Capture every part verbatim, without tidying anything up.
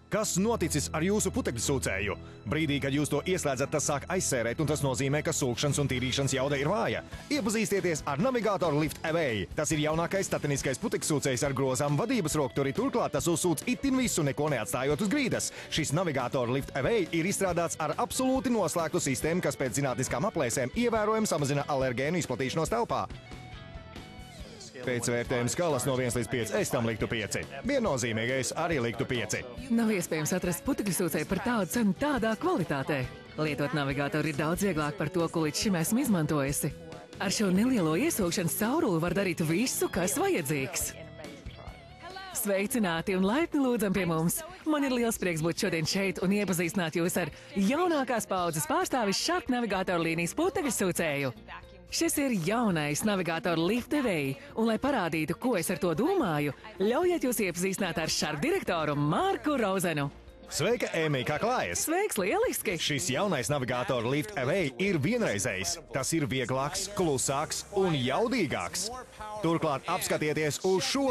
Kas noticis ar jūsu putekļu sūcēju? Brīdī, kad jūs to ieslēdzat, tas sāk aizsērēt, un tas nozīmē, ka sūkšanas un tīrīšanas jauda ir vāja. Iepazīstieties ar Navigātoru Lift Away. Tas ir jaunākais stateniskais putekļu sūcējs ar grozām vadības rokturi. Turklāt tas uzsūc itin visu, neko neatstājot uz grīdas. Šis Navigātoru Lift Away ir izstrādāts ar absolūti noslēgtu sistēmu, kas pēc zinātniskām aplēsēm ievērojami samazina alergēnu izplatīšanos telpā. Pēc vērtējuma skalas no viens līdz pieci es tam liktu pieci. Viennozīmīgais arī liktu pieci. Nav iespējams atrast putekļu sūcēju par tādu cenu tādā kvalitātē. Lietot navigātoru ir daudz vieglāk par to, ko līdz šim esmu izmantojusi. Ar šo nelielo iesūkšanas cauruli var darīt visu, kas vajadzīgs. Sveicināti un laipni lūdzam pie mums! Man ir liels prieks būt šodien šeit un iepazīstināt jūs ar jaunākās paudzes pārstāvis Shark navigātoru līnijas putekļu sūcēju. Šis ir jaunais Navigātoru Lift Away, un lai parādītu, ko es ar to domāju, ļaujiet jūs iepazīstināt ar Shark direktoru Marku Rozenu. Sveika, Ēmija, kā klājas? Sveiks, lieliski! Šis jaunais Navigātoru Lift Away ir vienreizējs. Tas ir vieglāks, klusāks un jaudīgāks. Turklāt apskatieties uz šo!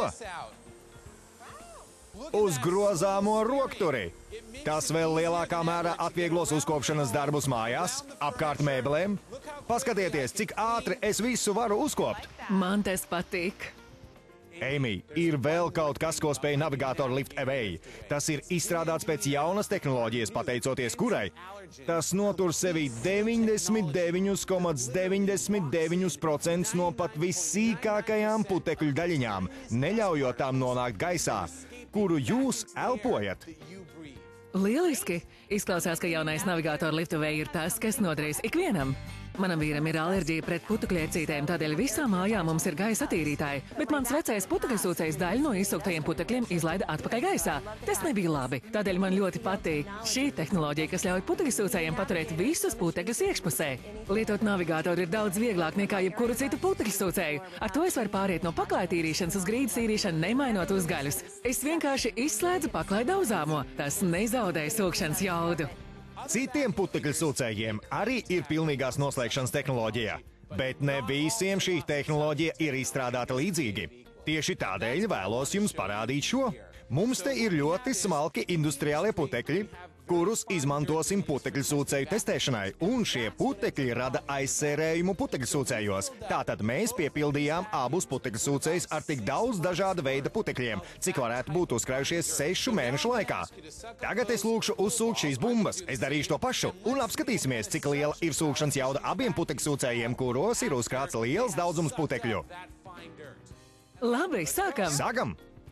Uz grozāmo rokturi. Tas vēl lielākā mērā atvieglos uzkopšanas darbus mājās, apkārt mēbelēm. Paskatieties, cik ātri es visu varu uzkopt. Man tas patīk. Ēmija, ir vēl kaut kas, ko spēj Navigātoru Lift Away. Tas ir izstrādāts pēc jaunas tehnoloģijas, pateicoties kurai tas notur sevī deviņdesmit deviņi komats deviņdesmit deviņi procenti no pat vissīkākajām putekļu daļiņām, neļaujot tām nonākt gaisā, kuru jūs elpojat. Lieliski! Izklausās, ka jaunais Navigātoru Lift Away ir tas, kas noderēs ikvienam. Manam vīram ir alerģija pret putekļiecītēm, tādēļ visā mājā mums ir gaisa attīrītāji, bet mans vecais putekļu sūcējs daļu no izsūktajiem putekļiem izlaida atpakaļ gaisā. Tas nebija labi, tādēļ man ļoti patīk šī tehnoloģija, kas ļauj putekļu sūcējiem paturēt visus putekļus iekšpusē. Lietot navigātoru ir daudz vieglāk nekā jebkuru citu putekļu sūcēju. Ar to es varu pāriet no paklāja tīrīšanas uz grīdas tīrīšanu, nemainot uzgaļus. Es vienkārši izslēdzu paklāja daudzāmo, tas nezaudē sūkšanas jaudu. Citiem putekļu sūcējiem arī ir pilnīgās noslēgšanas tehnoloģija, bet ne visiem šī tehnoloģija ir izstrādāta līdzīgi. Tieši tādēļ vēlos jums parādīt šo. Mums te ir ļoti smalki industriālie putekļi, kurus izmantosim putekļu sūcēju testēšanai, un šie putekļi rada aizsērējumu putekļu sūcējos. Tātad mēs piepildījām abus putekļu sūcējus ar tik daudz dažāda veida putekļiem, cik varētu būt uzkrājušies sešu mēnešu laikā. Tagad es lūkšu uzsūkt šīs bumbas. Es darīšu to pašu, un apskatīsimies, cik liela ir sūkšanas jauda abiem putekļu sūcējiem, kuros ir uzkrāts liels daudzums putekļu. Labi, sākam! Sākam!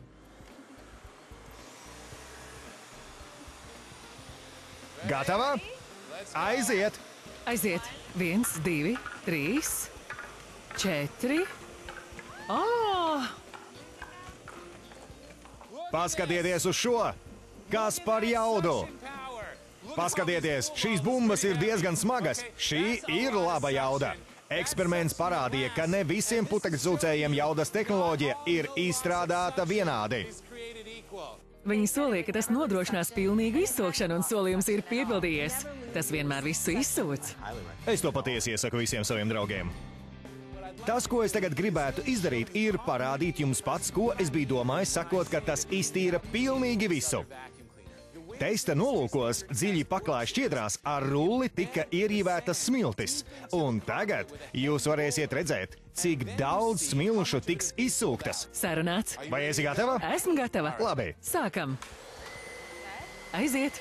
Gatava? Aiziet! Aiziet! Viens, divi, trīs, četri. Oh! Paskatieties uz šo! Kas par jaudu? Paskatieties, šīs bumbas ir diezgan smagas. Šī ir laba jauda. Eksperiments parādīja, ka ne visiem putekļu sūcējiem jaudas tehnoloģija ir izstrādāta vienādi. Viņi solīja, ka tas nodrošinās pilnīgu izsūkšanu, un solījums ir piepildījies. Tas vienmēr visu izsūc. Es to patiesi iesaku visiem saviem draugiem. Tas, ko es tagad gribētu izdarīt, ir parādīt jums pats, ko es biju domājis, sakot, ka tas iztīra pilnīgi visu. Testa nolūkos dziļi paklāja šķiedrās ar rulli tika ierīvētas smiltis. Un tagad jūs varēsiet redzēt, cik daudz smilšu tiks izsūktas. Sarunāts. Vai esi gatava? Esmu gatava. Labi. Sākam. Aiziet.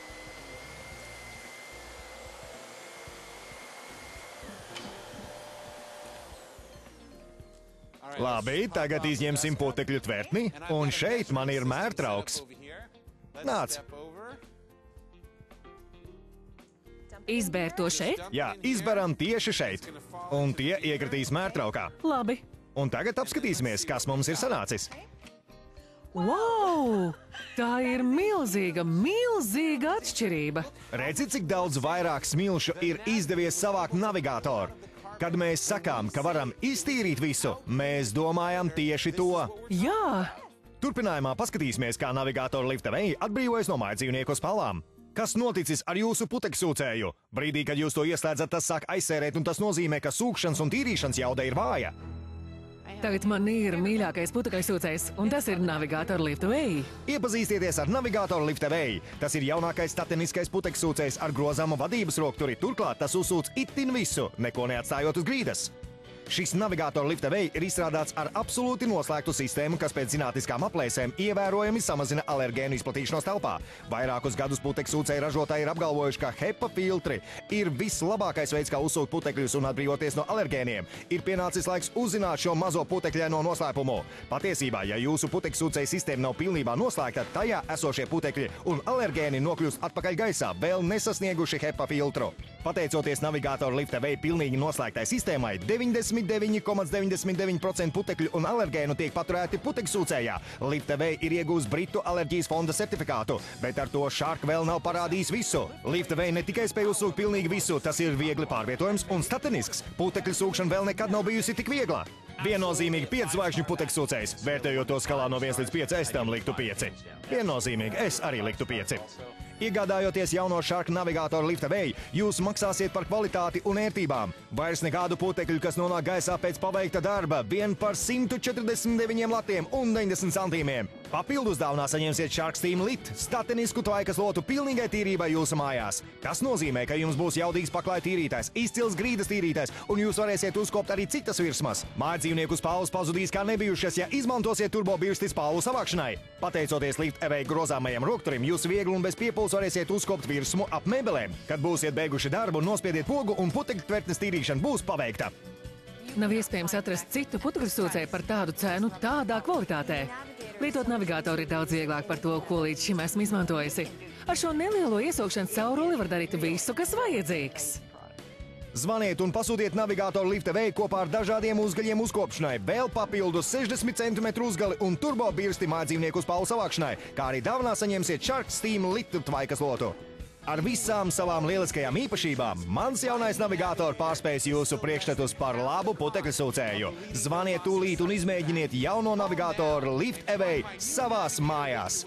Labi, tagad izņemsim putekļu tvertni, un šeit man ir mērtrauks. Nāc. Izbēr to šeit? Jā, izberam tieši šeit. Un tie iekritīs mērtraukā. Labi. Un tagad apskatīsimies, kas mums ir sanācis. Wow! Tā ir milzīga, milzīga atšķirība. Redzi, cik daudz vairāk smilšu ir izdevies savākt navigātoru. Kad mēs sakām, ka varam iztīrīt visu, mēs domājam tieši to. Jā! Turpinājumā paskatīsimies, kā Navigātoru Lift Away atbrīvojas no mājdzīvnieku spalvām. Kas noticis ar jūsu putekļu sūcēju? Brīdī, kad jūs to ieslēdzat, tas sāk aizsērēt, un tas nozīmē, ka sūkšanas un tīrīšanas jauda ir vāja. Tagad man ir mīļākais putekļu sūcējs, un tas ir Navigator LiftAway. Iepazīstieties ar Navigator LiftAway. Tas ir jaunākais stateniskais putekļu sūcējs ar grozāmu vadības rokturi. Turklāt tas uzsūc itin visu, neko neatstājot uz grīdas. Šis Navigator LiftAway ir izstrādāts ar absolūti noslēgtu sistēmu, kas pēc zinātniskām aplēsēm ievērojami samazina alergēnu izplatīšanos telpā. Vairākus gadus putekļu sūcēju ražotāji ir apgalvojuši, ka HEPA filtri ir vislabākais veids, kā uzsūkt putekļus un atbrīvoties no alergēniem. Ir pienācis laiks uzzināt šo mazo putekļaino noslēpumu. Patiesībā, ja jūsu putekļu sūcēju sistēma nav pilnībā noslēgta, tajā esošie putekļi un alergēni nokļūst atpakaļ gaisā, vēl nesasnieguši HEPA filtru. Pateicoties Navigator LiftAway pilnīgi noslēgtai sistēmai, deviņdesmit deviņi komats deviņdesmit deviņi procenti putekļu un alergēnu tiek paturēti putekļu sūcējā. LiftAway ir iegūs Britu alerģijas fonda certifikātu, bet ar to Shark vēl nav parādījis visu. LiftAway ne tikai spēj uzsūkt pilnīgi visu, tas ir viegli pārvietojams un statenisks. Putekļu sūkšana vēl nekad nav bijusi tik viegla. Viennozīmīgi pieci zvaigžņu putekļu sūcējs. Vērtējot to skalā no viens līdz pieci, es tam liktu pieci. Viennozīmīgi es arī liktu pieci. Iegādājoties jauno Shark Navigator LiftAway, jūs maksāsiet par kvalitāti un ērtībām. Vairs nekādu putekļu, kas nonāk gaisā pēc paveikta darba, vien par simt četrdesmit deviņiem latiem un deviņdesmit centīmiem. Papildus dāvinā saņemsiet Shark Steam Lit, statenisku tvaikas lotu pilnīgai tīrībai jūsu mājās. Tas nozīmē, ka jums būs jaudīgs paklāja tīrītājs, izcils grīdas tīrītājs, un jūs varēsiet uzkopt arī citas virsmas. Mājdzīvnieku spalvas pazudīs kā nebijušas, ja izmantosiet turbobirsti spalvu savākšanai. Pateicoties LiftAway grozāmajam rokturim, jūs viegli un bez piepūles varēsiet uzkopt virsmu ap mēbelēm. Kad būsiet beiguši darbu, nospiediet pogu un putekļu tvertnes tīrīšana būs paveikta. Nav iespējams atrast citu putekļu sūcēju par tādu cenu, tādā kvalitātē. Lietot navigātoru ir daudz vieglāk par to, ko līdz šim esmu izmantojusi. Ar šo nelielo iesaukšanas cauruli var darīt visu, kas vajadzīgs. Zvaniet un pasūtiet Navigātoru LiftAway kopā ar dažādiem uzgaļiem uzkopšanai, vēl papildus sešdesmit centimetru uzgali un turbo birsti mājdzīvnieku spalvu savākšanai, kā arī dāvinā saņemsiet Shark Steam Lit tvaikas lotu. Ar visām savām lieliskajām īpašībām mans jaunais Navigator pārspējas jūsu priekšstatus par labu putekļu sūcēju. Zvaniet tūlīt un izmēģiniet jauno Navigātoru LiftAway savās mājās.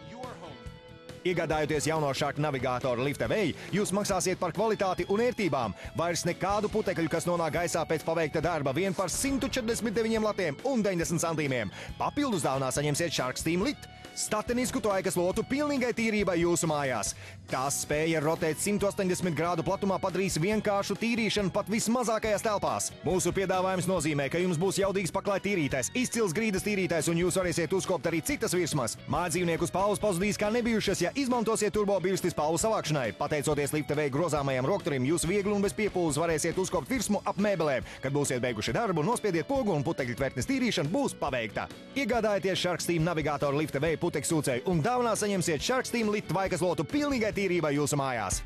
Iegādājoties jauno Shark Navigātoru LiftAway, jūs maksāsiet par kvalitāti un ērtībām. Vairs nekādu putekļu, kas nonāk gaisā pēc paveikta darba, vien par simt četrdesmit deviņiem latiem un deviņdesmit centīmiem. Papildus dāvinā saņemsiet Shark Steam Lit, statenisku tvaikas lotu pilnīgai tīrībai jūsu mājās. Tās spēja rotēt simt astoņdesmit grādu platumā padarīs vienkāršu tīrīšanu pat vismazākajās telpās. Mūsu piedāvājums nozīmē, ka jums būs jaudīgs paklāja tīrītājs, izcils grīdas tīrītājs un jūs varēsiet uzkopt arī citas virsmas. Mājdzīvnieku spalvas pazudīs kā nebijušas, ja izmantosiet turbo birsti spalvu savākšanai. Pateicoties LiftAway grozāmajam rokturim, jūs viegli un bez piepūles varēsiet uzkopt virsmu ap mēbelēm. Kad būsiet beiguši darbu, nospiediet pogu un putekļu tvertnes tīrīšana būs paveikta. Iegādājieties Shark Steam Navigātoru LiftAway putekļu sūcēju un dāvinā saņemsiet Shark Steam Lit tvaikas lotu pilnīgai tīrībai jūsu mājās.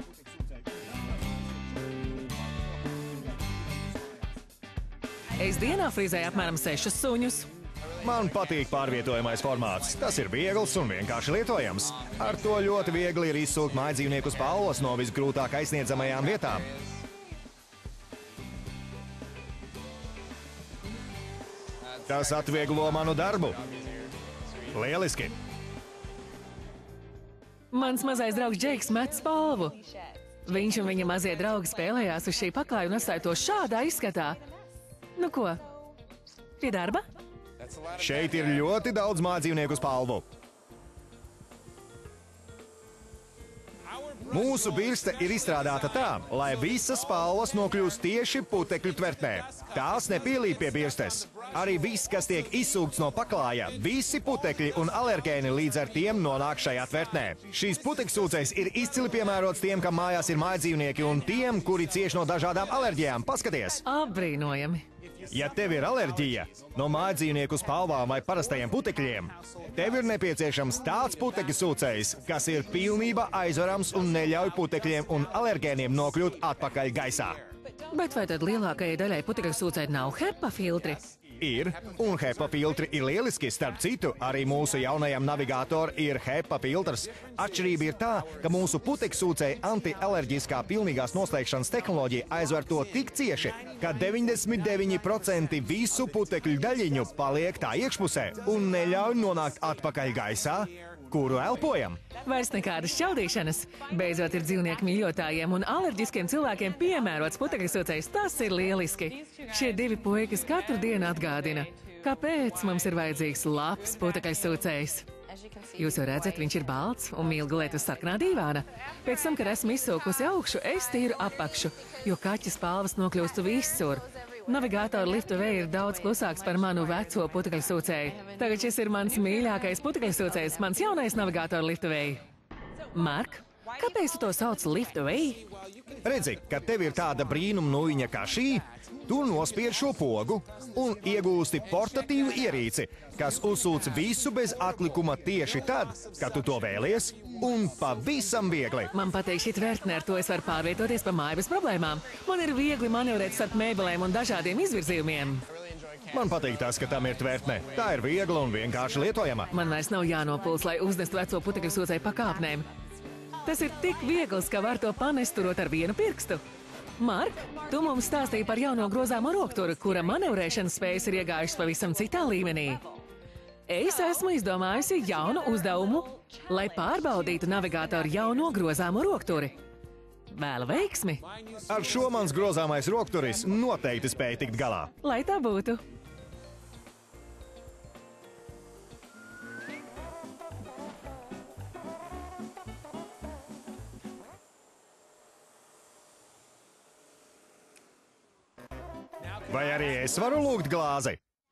Es dienā frizēju apmēram sešus suņus. Man patīk pārvietojamais formāts. Tas ir viegls un vienkārši lietojams. Ar to ļoti viegli ir izsūkt mājdzīvnieku spalvas no visgrūtāk aizsniedzamajām vietām. Tas atvieglo manu darbu. Lieliski! Mans mazais draugs Džeiks met spalvu. Viņš un viņa mazie draugi spēlējās uz šī paklāja un atstāja to šādā izskatā. Nu ko? Pie darba? Šeit ir ļoti daudz mājdzīvnieku spalvu. Mūsu birste ir izstrādāta tā, lai visas spalvas nokļūst tieši putekļu tvertnē. Tās nepielīp pie birstes. Arī viss, kas tiek izsūkts no paklāja, visi putekļi un alergēni līdz ar tiem nonāk šajā tvertnē. Šīs putekļu sūcējs ir izcili piemērots tiem, kam mājās ir mājdzīvnieki un tiem, kuri cieš no dažādām alerģijām. Paskaties! Apbrīnojami! Ja tev ir alerģija no mājdzīvnieku spalvām vai parastajiem putekļiem, tev ir nepieciešams tāds putekļu sūcējs, kas ir pilnībā aizverams un neļauj putekļiem un alergēniem nokļūt atpakaļ gaisā. Bet vai tad lielākajai daļai putekļu sūcēji nav HEPA filtri? Ir, un HEPA filtri ir lieliski. Starp citu, arī mūsu jaunajam Navigātoram ir HEPA filtrs. Atšķirība ir tā, ka mūsu putekļu sūcēja antialerģiskā pilnīgās noslēgšanas tehnoloģija aizver to tik cieši, ka deviņdesmit deviņi procenti visu putekļu daļiņu paliek tā iekšpusē un neļauj nonākt atpakaļ gaisā, kuru elpojam. Vairs nekādas šķaudīšanas. Beidzot ir dzīvnieku mīļotājiem un alerģiskiem cilvēkiem piemērots putekļu sūcējs. Tas ir lieliski. Šie divi puikas katru dienu atgādina. Kāpēc mums ir vajadzīgs labs putekļsūcējs? Jūs jau redzat, viņš ir balts un mīl gulēt uz sarkanā dīvāna. Pēc tam, kad esmu izsūkusi augšu, es tīru apakšu, jo kaķa spalvas nokļūst visur. Navigātora liftuvei ir daudz klusāks par manu veco putekļsūcēju. Tagad šis ir mans mīļākais putekļsūcējs, mans jaunais navigātora liftuvei. Mark, kāpēc tu to sauc liftuvei? Redzi, ka tev ir tāda brīnuma nuiņa kā šī, tu nospied šo pogu un iegūsti portatīvu ierīci, kas uzsūc visu bez atlikuma tieši tad, kad tu to vēlies, un pavisam viegli. Man patīk šī tvertne, ar to es varu pārvietoties pa māju bez problēmām. Man ir viegli manevrēt starp mēbelēm un dažādiem izvirzījumiem. Man patīk tas, ka tam ir tvertne. Tā ir viegla un vienkārši lietojama. Man vairs nav jānopuls, lai uznestu veco putekļsūcēju pa kāpnēm. Tas ir tik viegls, ka var to panest turot ar vienu pirkstu. Mark, tu mums stāstīji par jauno grozāmo rokturu, kura manevrēšanas spējas ir iegājušas pavisam citā līmenī. Es esmu izdomājusi jaunu uzdevumu, lai pārbaudītu navigātoru jauno grozāmo rokturi. Vēlu veiksmi! Ar šo mans grozāmais rokturis noteikti spēja tikt galā. Lai tā būtu! Vai arī es varu lūgt glāzi?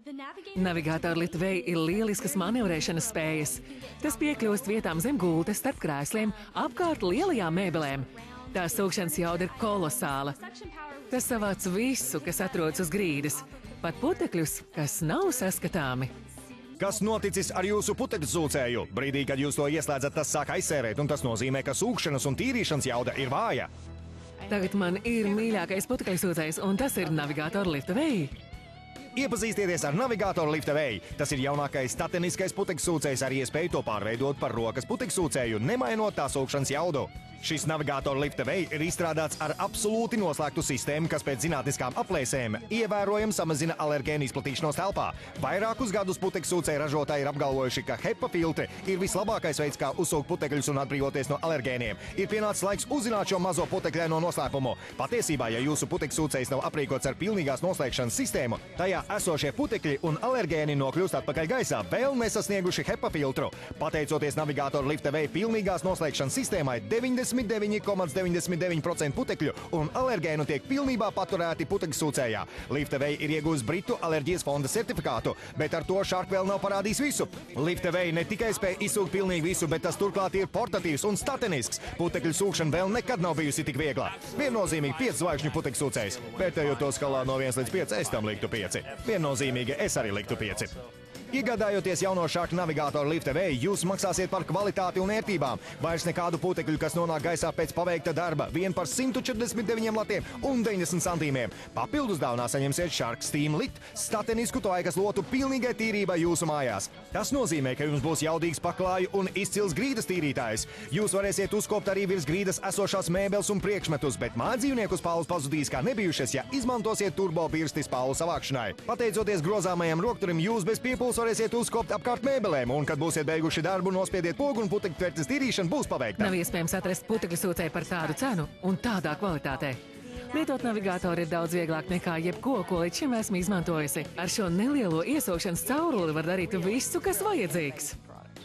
Navigātora liftuvei ir lieliskas manevrēšanas spējas. Tas piekļūst vietām zem gultas, starp krēsliem, apkārt lielajām mēbelēm. Tā sūkšanas jauda ir kolosāla. Tas savāc visu, kas atrodas uz grīdas, pat putekļus, kas nav saskatāmi. Kas noticis ar jūsu putekļsūcēju? Brīdī, kad jūs to ieslēdzat, tas sāk aizsērēt, un tas nozīmē, ka sūkšanas un tīrīšanas jauda ir vāja. Tagad man ir mīļākais putekļsūcējs, un tas ir navigātora liftuvei. Iepazīstieties ar navigātoru liftuvei. Tas ir jaunākais stateniskais putekļsūcējs ar iespēju to pārveidot par rokas putekļsūcēju, nemainot tā sūkšanas jaudu. Šis navigātora liftuvei ir izstrādāts ar absolūti noslēgtu sistēmu, kas pēc zinātniskām aplēsēm ievērojami samazina alergēnu izplatīšanos telpā. Vairākus gadus putekļsūcēju ražotāji ir apgalvojuši, ka HEPA filtri ir vislabākais veids, kā uzsūkt putekļus un atbrīvoties no alergēniem. Ir pienācis laiks uzzināt šo mazo putekļaino noslēpumu. Patiesībā, ja jūsu putekļsūcējs nav aprīkots ar pilnīgās noslēgšanas sistēmu, tajā esošie putekļi un alergēni nokļūst atpakaļ gaisā, vēl nesasnieguši HEPA filtru. Pateicoties navigātora liftuvei pilnīgās noslēgšanas sistēmai, deviņdesmit deviņi komats deviņdesmit deviņi procenti putekļu un alergēnu tiek pilnībā paturēti putekļsūcējā. Liftuvei ir iegūst Britu alerģijas fonda certifikātu, bet ar to Shark vēl nav parādījis visu. Liftuvei ne tikai spēj izsūkt pilnīgi visu, bet tas turklāt ir portatīvs un statenisks. Putekļu sūkšana vēl nekad nav bijusi tik viegla. Viennozīmīgi pieci zvaigžņu putekļsūcējs. Vērtējot to skalā no viens līdz pieci, es tam liktu pieci. Viennozīmīgi es arī liktu pieci. Iegādājoties jauno Shark navigātoru liftuvei, jūs maksāsiet par kvalitāti un ērtībām. Vairs nekādu putekļu, kas nonāk gaisā pēc paveikta darba, vien par simt četrdesmit deviņiem latiem un deviņdesmit centīmiem. Papildus dāvinā saņemsiet Shark Steam Lit, statenisku tvaikas lotu pilnīgai tīrībai jūsu mājās. Tas nozīmē, ka jums būs jaudīgs paklāju un izcils grīdas tīrītājs. Jūs varēsiet uzkopt arī virs grīdas esošās mēbeles un priekšmetus, bet mājdzīvnieku spalvas pazudīs kā nebijušas, ja izmantosiet turbo pirsti spalvu savākšanai. Pateicoties grozāmajam rokturim, jūs bez piepūles varēsiet uzkopt apkārt mēbelēm, un, kad būsiet beiguši darbu, nospiediet pogu un putekļtvertes tīrīšana būs paveikta. Nav iespējams atrast putekļsūcēju par tādu cenu un tādā kvalitātē. Lietot navigātoru ir daudz vieglāk nekā jebko, ko līdz šim esmu izmantojusi. Ar šo nelielo iesūkšanas cauruli var darīt visu, kas vajadzīgs.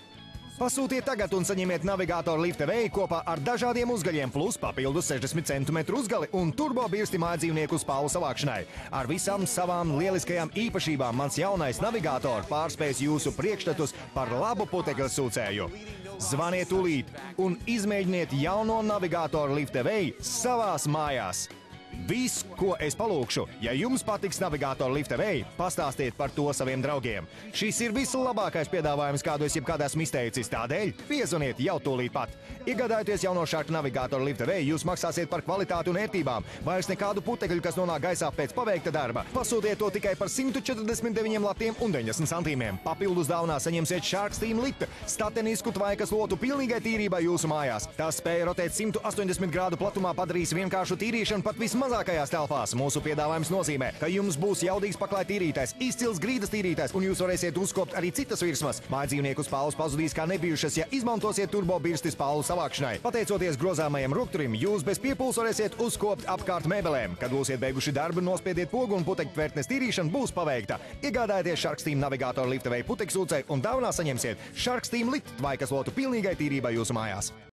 Pasūtiet tagad un saņemiet navigātoru liftuvei kopā ar dažādiem uzgaļiem, plus papildus sešdesmit centimetru uzgali un turbo birsti mājdzīvnieku spalvu savākšanai. Ar visām savām lieliskajām īpašībām mans jaunais navigātors pārspēs jūsu priekšstatus par labu putekļsūcēju. Zvaniet tūlīt un izmēģiniet jauno navigātoru liftuvei savās mājās. Viss, ko es palūkšu, ja jums patiks navigātora liftuvei, pastāstiet par to saviem draugiem. Šis ir vislabākais piedāvājums, kādu es jebkad esmu izteicis, tādēļ piezvaniet jau tūlīt pat. Iegādājoties jauno Shark navigātora liftuvei, jūs maksāsiet par kvalitāti un ērtībām. Vairs nekādu putekļu, kas nonāk gaisā pēc paveikta darba. Pasūtiet to tikai par simt četrdesmit deviņiem latiem un deviņdesmit centīmiem. Papildus dāvinā saņemsiet Shark Steam Lit, statenisku tvaikas lotu pilnīgai tīrībai jūsu mājās. Tas spēja rotēt simt astoņdesmit grādu platumā, padarīs vienkāršu tīrīšanu pat vismaz mazākajās telpās. Mūsu piedāvājums nozīmē, ka jums būs jaudīgs paklāja tīrītājs, izcils grīdas tīrītājs, un jūs varēsiet uzkopt arī citas virsmas. Mājdzīvnieku spāles pazudīs kā nebijušas, ja izmantosiet turbo birsti spālu savākšanai. Pateicoties grozāmajam rokturim, jūs bez piepūles varēsiet uzkopt apkārt mēbelēm. Kad būsiet beiguši darbu, nospiediet pogu un putekļtvertnes tīrīšana būs paveikta. Iegādājieties Sharksteam navigātoru liftavēju putekļsūcei un dāvanā saņemsiet Sharksteam lift vai kas lotu pilnīgai tīrībai jūsu mājās.